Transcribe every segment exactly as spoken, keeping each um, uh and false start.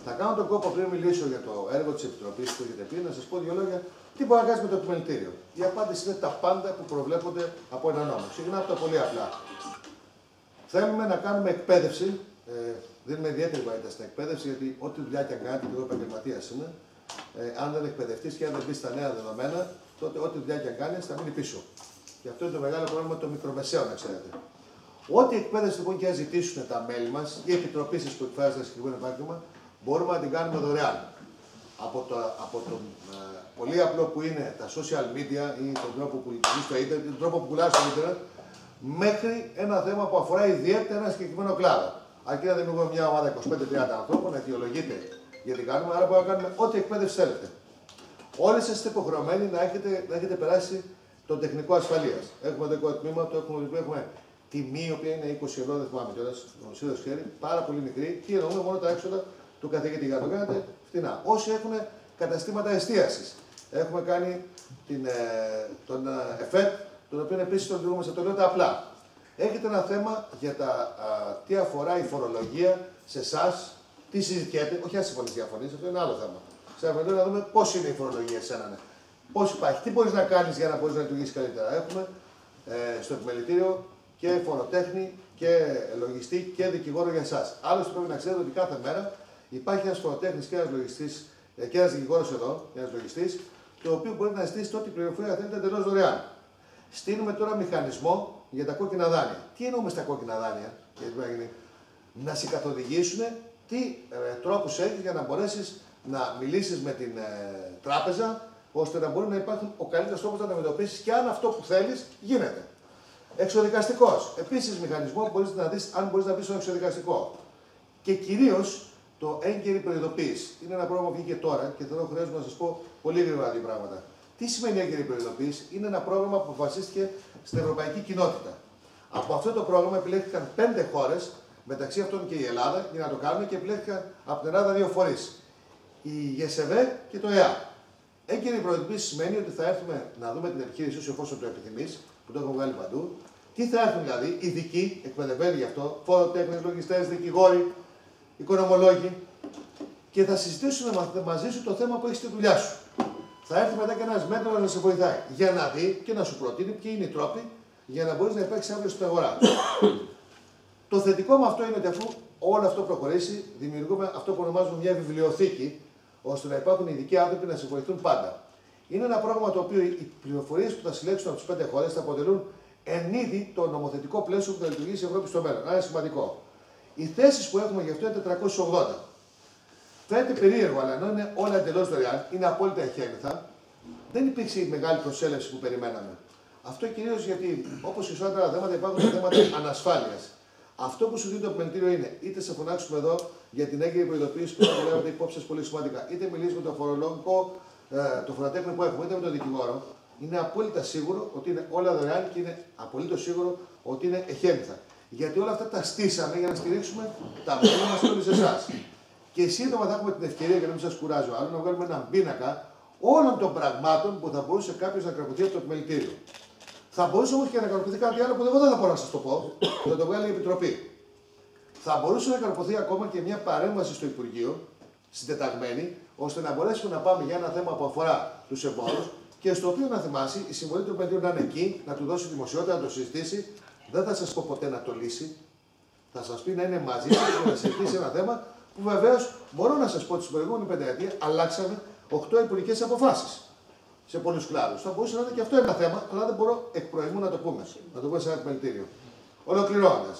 Θα κάνω τον κόπο πριν μιλήσω για το έργο της Επιτροπής που έχετε πει, να σας πω δύο λόγια τι μπορεί να κάνει με το επιμελητήριο. Η απάντηση είναι τα πάντα που προβλέπονται από ένα νόμο. Ξεκινάω από τα πολύ απλά. Θέλουμε να κάνουμε εκπαίδευση. Ε, δίνουμε ιδιαίτερη βαρύτητα στην εκπαίδευση, γιατί ό,τι δουλειά και αν κάνετε, και εγώ επαγγελματία είμαι, ε, αν δεν εκπαιδευτεί και αν δεν μπει στα νέα δεδομένα, τότε ό,τι δουλειά και αν κάνει θα μείνει πίσω. Και αυτό είναι το μεγάλο πρόβλημα των μικρομεσαίων, να ξέρετε. Ό,τι εκπαίδευση λοιπόν και αν ζητήσουν τα μέλη μα, οι επιτροπήσει που εκφράζουν ένα συγκεκριμένο επάγγελμα, μπορούμε να την κάνουμε δωρεάν. Από το, από το ε, πολύ απλό που είναι τα social media ή τον τρόπο που λειτουργεί στο ίντερνετ, τον τρόπο που πουλάει στο ίντερνετ, μέχρι ένα θέμα που αφορά ιδιαίτερα ένα συγκεκριμένο κλάδο. Αρκεί να δημιουργούμε μια ομάδα είκοσι πέντε τριάντα ανθρώπων, να αιτιολογείται γιατί κάνουμε, άρα μπορούμε να κάνουμε ό,τι εκπαίδευση θέλετε. Όλοι σας είστε υποχρεωμένοι να έχετε, να έχετε περάσει το τεχνικό ασφαλείας. Έχουμε το τμήμα, το έχουμε, έχουμε τιμή, η οποία είναι είκοσι ευρώ, δεν θυμάμαι κιόλας, γνωσίδος χέρι, πάρα πολύ μικρή, και εννοούμε μόνο τα έξοδα του καθηγητή. Για να το κάνετε φτηνά. Όσοι έχουν καταστήματα εστίασης, έχουμε κάνει την, ε, τον ε, ΕΦΕΤ, τον οποίο επίσης τον λειτουργούμε, το λέω τα απλά. Έχετε ένα θέμα για τα, α, τι αφορά η φορολογία σε εσάς, τι συζητιέται, όχι αν συμφωνείς διαφωνείς, αυτό είναι άλλο θέμα. Σε αυτό να δούμε πώς είναι η φορολογία σε έναν. Πώς υπάρχει, τι μπορείς να κάνεις για να μπορείς να λειτουργήσεις καλύτερα. Έχουμε ε, στο επιμελητήριο και φοροτέχνη και λογιστή και δικηγόρο για εσάς. Άλλωστε πρέπει να ξέρετε ότι κάθε μέρα υπάρχει ένας φοροτέχνης και ένας λογιστής ε, και ένας δικηγόρος εδώ, ένας λογιστής, το οποίο μπορεί να ζητήσει ό,τι πληροφορία θέλετε εντελώς δωρεάν. Στείλουμε τώρα μηχανισμό για τα κόκκινα δάνεια. Τι εννοούμε στα κόκκινα δάνεια, γιατί να σε καθοδηγήσουν τι ε, τρόπους έχεις για να μπορέσεις να μιλήσεις με την ε, τράπεζα, ώστε να μπορεί να υπάρχουν ο καλύτερος τρόπος να αντιμετωπίσεις και αν αυτό που θέλεις γίνεται. Εξοδικαστικός. Επίσης, μηχανισμό που μπορείς να δεις αν μπορείς να μπεις στο εξοδικαστικό. Και κυρίως το έγκαιρη προειδοποίηση. Είναι ένα πρόγραμμα που βγήκε τώρα και θέλω χρειάζομαι να σας πω πολύ γρήγορα δύο πράγματα. Τι σημαίνει έγκαιρη προειδοποίηση? Είναι ένα πρόγραμμα που αποφασίστηκε στην Ευρωπαϊκή Κοινότητα. Από αυτό το πρόγραμμα επιλέχθηκαν πέντε χώρες, μεταξύ αυτών και η Ελλάδα, για να το κάνουμε και επιλέχθηκαν από την Ελλάδα δύο φορείς. Η ΓΕΣΕΒΕ και το ΕΑ. Έγκαιρη προειδοποίηση σημαίνει ότι θα έρθουμε να δούμε την επιχείρησή σου εφόσον το επιθυμείς, που το έχουμε βγάλει παντού. Τι θα έρθουν δηλαδή, ειδικοί, εκπαιδευμένοι γι' αυτό, φοροτέχνες, λογιστές, δικηγόροι, οικονομολόγοι, και θα συζητήσουν μαζί σου το θέμα που έχει στη δουλειά σου. Θα έρθει μετά και ένας μέτρος να σε βοηθάει για να δει και να σου προτείνει ποιοι είναι οι τρόποι για να μπορείς να υπάρξει αύριο στην αγορά. Το θετικό με αυτό είναι ότι αφού όλο αυτό προχωρήσει, δημιουργούμε αυτό που ονομάζουμε μια βιβλιοθήκη, ώστε να υπάρχουν ειδικοί άνθρωποι να σε βοηθούν πάντα. Είναι ένα πρόγραμμα το οποίο οι πληροφορίες που θα συλλέξουν από τις πέντε χώρες θα αποτελούν εν είδη το νομοθετικό πλαίσιο που θα λειτουργήσει η Ευρώπη στο μέλλον. Άρα είναι σημαντικό. Οι θέσεις που έχουμε γι' αυτό είναι τετρακόσιες ογδόντα. Φαίνεται περίεργο, αλλά ενώ είναι όλα εντελώς δωρεάν, είναι απόλυτα εχέμηθα, δεν υπήρξε η μεγάλη προσέλευση που περιμέναμε. Αυτό κυρίως γιατί, όπως και σε όλα τα θέματα, υπάρχουν θέματα ανασφάλειας. Αυτό που σου δίνει το επιμελητήριο είναι είτε σε φωνάξουμε εδώ για την έγκαιρη προειδοποίηση που θα λέμε υπόψη σας πολύ σημαντικά, είτε μιλήσει με τον φορολόγο, το φοροτέχνη που έχουμε, είτε με τον δικηγόρο. Είναι απόλυτα σίγουρο ότι είναι όλα δωρεάν και είναι απολύτως σίγουρο ότι είναι εχέμηθα. Γιατί όλα αυτά τα στήσαμε για να στηρίξουμε τα μέλη μας και όλους εσάς. Και σύντομα θα έχουμε την ευκαιρία, για να μην σας κουράζω άλλο, να βγάλουμε έναν πίνακα όλων των πραγμάτων που θα μπορούσε κάποιος να καρποθεί από το επιμελητήριο. Θα μπορούσε όμως και να καρποθεί κάτι άλλο που εγώ δεν θα μπορώ να σας το πω, θα το βγάλει η Επιτροπή. Θα μπορούσε να καρποθεί ακόμα και μια παρέμβαση στο Υπουργείο, συντεταγμένη, ώστε να μπορέσουμε να πάμε για ένα θέμα που αφορά τους εμπόρους και στο οποίο να θυμάσει η συμβολή του επιμελητήριου να είναι εκεί, να του δώσει δημοσιότητα, να το συζητήσει. Δεν θα σας πω ποτέ να το λύσει. Θα σας πει να είναι μαζί σας για να συζητήσει ένα θέμα που βεβαίως μπορώ να σας πω ότι στην προηγούμενη πενταετία αλλάξαμε οκτώ υπουργικές αποφάσεις σε πολλούς κλάδους. Θα μπορούσε να είναι και αυτό ένα θέμα, αλλά δεν μπορώ εκ προημού να το πούμε. Να το πούμε σε ένα επιμελητήριο. Ολοκληρώνοντας.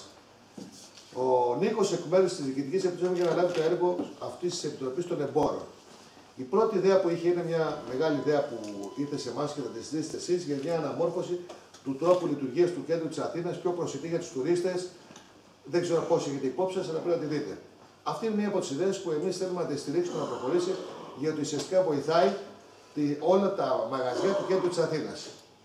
Ο Νίκος, εκ μέρους της Διοικητικής Επιτροπής, για να λάβει το έργο αυτής της Επιτροπής των Εμπόρων. Η πρώτη ιδέα που είχε είναι μια μεγάλη ιδέα που ήρθε σε εμάς και θα τη συζητήσετε εσείς για μια αναμόρφωση του τρόπου λειτουργίας του κέντρου της Αθήνας, πιο προσιτή για τους τουρίστες. Δεν ξέρω πώς έχετε υπόψη σας, αλλά πρέπει να τη δείτε. Αυτή είναι μία από τις ιδέες που εμείς θέλουμε να τη στηρίξουμε να προχωρήσει, γιατί ουσιαστικά βοηθάει τη, όλα τα μαγαζιά του κέντρου της Αθήνας.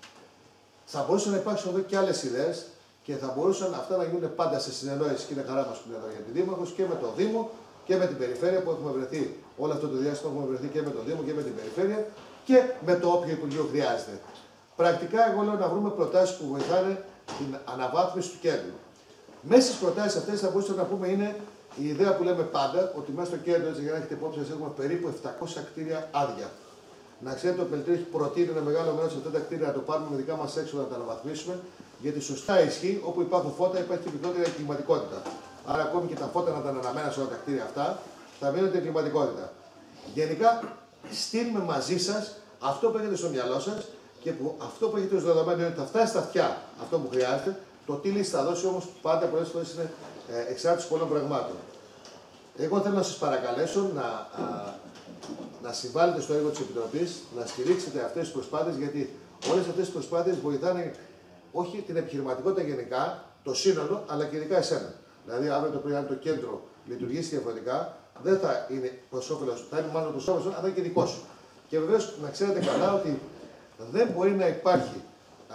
Θα μπορούσαν να υπάρξουν εδώ και άλλες ιδέες και θα μπορούσαν αυτά να γίνουν πάντα σε συνεννόηση, και είναι χαρά μας που είναι εδώ για τη Δήμαρχος, και με το Δήμο και με την Περιφέρεια που έχουμε βρεθεί. Όλο αυτό το διάστημα έχουμε βρεθεί και με το Δήμο και με την Περιφέρεια και με το όποιο Υπουργείο χρειάζεται. Πρακτικά, εγώ λέω να βρούμε προτάσεις που βοηθάνε την αναβάθμιση του κέντρου. Μέσα στις προτάσεις αυτές θα μπορούσαμε να πούμε είναι η ιδέα που λέμε πάντα ότι μέσα στο κέντρο, έτσι, για να έχετε υπόψη, έχουμε περίπου επτακόσια κτίρια άδεια. Να ξέρετε, το επιμελητήριο έχει προτείνει ένα μεγάλο μέρο από αυτά τα κτίρια να το πάρουμε με δικά μα έξοδα να τα αναβαθμίσουμε, γιατί σωστά ισχύει, όπου υπάρχουν φώτα υπάρχει και μικρότερη εγκληματικότητα. Άρα, ακόμη και τα φώτα να τα αναμένα σε όλα τα κτίρια αυτά, θα μείνουν την εγκληματικότητα. Γενικά, στείλουμε μαζί σα αυτό που έχετε στο μυαλό σα και που αυτό που έχετε ω δεδομένο είναι ότι θα φτάσει στα αυτιά αυτό που χρειάζεται. Το τι λύση θα δώσει όμω πάντα πολλέ φορέ είναι εξάρτηση πολλών πραγμάτων. Εγώ θέλω να σα παρακαλέσω να. Α, να συμβάλλετε στο έργο της Επιτροπής, να στηρίξετε αυτές τις προσπάθειες, γιατί όλες αυτές τις προσπάθειες βοηθάνε όχι την επιχειρηματικότητα γενικά, το σύνολο, αλλά και ειδικά εσένα. Δηλαδή, αύριο το πρωί, αν το κέντρο λειτουργήσει διαφορετικά, δεν θα είναι προς όφελος, θα είναι μάλλον προς όφελος, αλλά και δικό σου. Και βεβαίως να ξέρετε καλά ότι δεν μπορεί να υπάρχει α,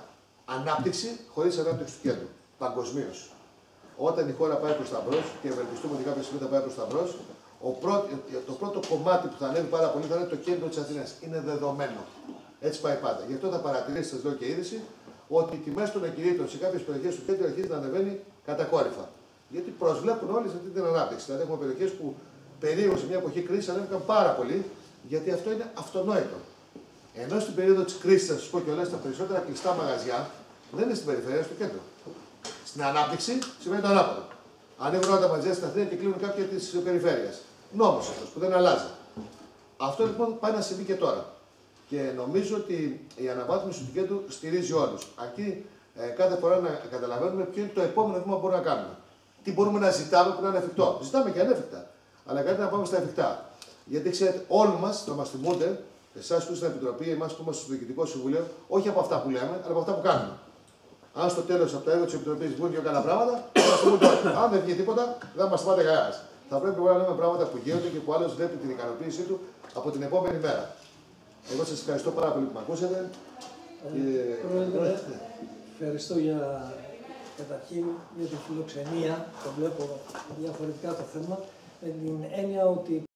ανάπτυξη χωρίς ανάπτυξη του κέντρου, παγκοσμίως. Όταν η χώρα πάει προς τα μπρος, και ευελπιστούμε ότι κάποια στιγμή θα πάει προς τα μπρος, Ο πρώτο, το πρώτο κομμάτι που θα ανέβει πάρα πολύ θα είναι το κέντρο της Αθήνας. Είναι δεδομένο. Έτσι πάει πάντα. Γι' αυτό θα παρατηρήσετε, σας λέω και είδηση, ότι οι τιμές των ακινήτων σε κάποιες περιοχές του κέντρου αρχίζει να ανεβαίνει κατακόρυφα. Γιατί προσβλέπουν όλοι σε αυτή την ανάπτυξη. Δηλαδή, έχουμε περιοχές που περίεργω σε μια εποχή κρίσης ανέβηκαν πάρα πολύ, γιατί αυτό είναι αυτονόητο. Ενώ στην περίοδο της κρίσης, θα σας πω και όλα, τα περισσότερα κλειστά μαγαζιά δεν είναι στην περιφέρεια, στο κέντρο. Στην ανάπτυξη σημαίνει το ανάποδο. Ανοίγουν όλα τα μαγαζιά στην Αθήνα και κλείνουν κάποια τη περιφέρεια. Νόμος αυτός που δεν αλλάζει. Αυτό λοιπόν πάει να συμβεί και τώρα. Και νομίζω ότι η αναβάθμιση του κέντρου στηρίζει όλους. Αρκεί ε, κάθε φορά να καταλαβαίνουμε ποιο είναι το επόμενο βήμα που μπορούμε να κάνουμε. Τι μπορούμε να ζητάμε που να είναι εφικτό. Ζητάμε και ανέφικτα. Αλλά κάτι να πάμε στα εφικτά. Γιατί ξέρετε, όλοι μας θα μας θυμούνται, εσάς που είστε στην Επιτροπή, εμάς που είμαστε στο Διοικητικό Συμβούλιο, όχι από αυτά που λέμε, αλλά από αυτά που κάνουμε. Αν στο τέλος από το έργο της Επιτροπής βγουν και καλά πράγματα, θα μας θυμούνται όλοι. Αν δεν βγει τίποτα, δεν μας θυμάται κανένας. Θα πρέπει να λέμε πράγματα που γίνονται και που άλλος βλέπει την ικανοποίησή του από την επόμενη μέρα. Εγώ σας ευχαριστώ πάρα πολύ που με ακούσατε. Ε, και... Πρόεδρε, ευχαριστώ για, καταρχήν για την φιλοξενία. Το βλέπω διαφορετικά το θέμα. Με την έννοια ότι